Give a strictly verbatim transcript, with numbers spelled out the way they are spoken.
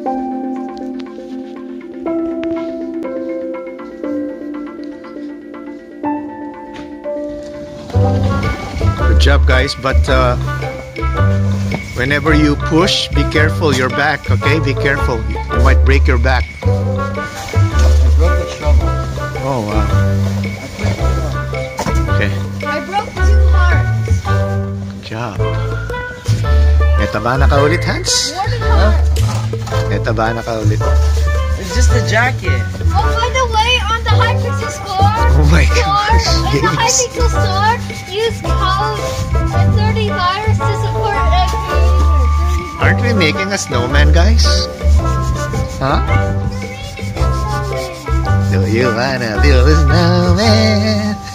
Good job, guys, but uh, whenever you push, be careful your back, okay? Be careful. You might break your back. I broke the shovel. Oh, wow. Okay. I broke two hearts. Good job. May taba na ka ulit, Hans? More than heart. May taba na ka ulit. It's just the jacket. Oh, by the way, on the Hypixel store, Oh my store, gosh, in the games. Hypixel store, use code thirty virus to support egg creator. Aren't we making a snowman, guys? Huh? Do you wanna build a snowman?